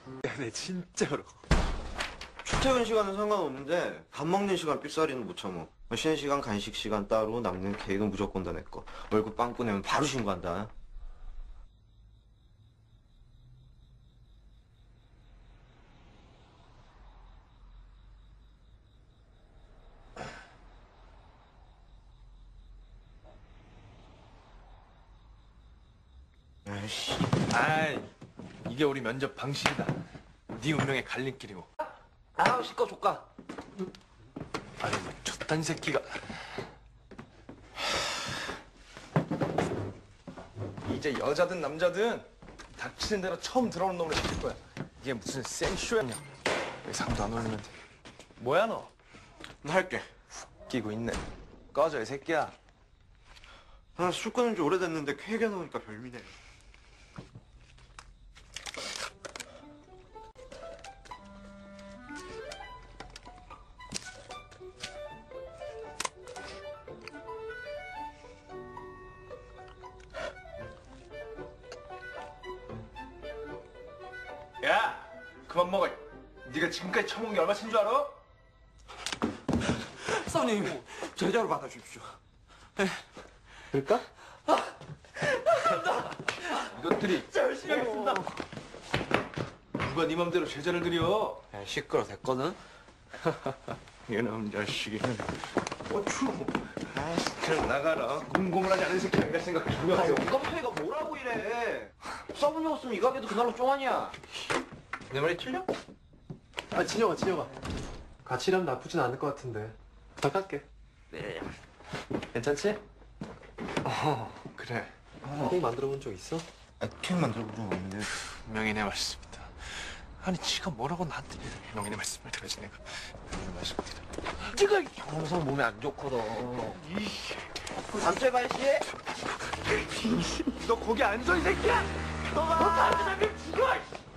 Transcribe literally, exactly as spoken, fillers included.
야, 네 진짜로. 출퇴근 시간은 상관없는데 밥 먹는 시간 삐싸리는 못 참어. 쉬는 시간 간식 시간 따로 남는 계획은 무조건 다 내 거. 월급 빵꾸 내면 바로 신고한다. 아이씨. 아이, 이게 우리 면접 방식이다. 네 운명의 갈림길이고. 아우 시꺼 조까. 아니 뭐 저딴 새끼가. 이제 여자든 남자든 닥치는 대로 처음 들어오는 놈으로 시킬 거야. 이게 무슨 생쇼냐. 의상도 안 어울리면 돼. 뭐야 너? 나 할게. 끼고 있네. 꺼져 이 새끼야. 아, 술 끊은 지 오래됐는데 쾌하게 나오니까 별미네. 야, 그만 먹어. 네가 지금까지 처먹은 게 얼마 친줄 알아? 사모님, 제자로 받아주십시오. 그럴까? 이것들이 진짜 열심히 하겠습니다. 누가 네 맘대로 제자를 들여? 야, 시끄러 됐거든? 이놈 자식이. 어쭈. 그냥 나가라. 공공을 하지 않은 새끼 아닌가 생각해. 아, 조명하세요. 영감탱이가 뭐라고 이래. 써본 적 없으면 이 가게도 그날로 쫑하냐. 내 말이 틀려? 아, 진영아, 진영아. 같이 일하면 나쁘진 않을 것 같은데. 부탁할게. 네. 괜찮지? 어, 그래. 케이크 만들어 본 적 있어? 아, 케이크 만들어 본 적 없는데. 명인의 말씀입니다. 아니, 지가 뭐라고 나한테 명인의 말씀을 들어야지 내가. 명인의 말씀을 들어. 지금 항상 몸에 안 좋거든. 그럼 다음 주에 봐야지. 너 거기 앉아 이 새끼야. 너가 다음 주에 죽여.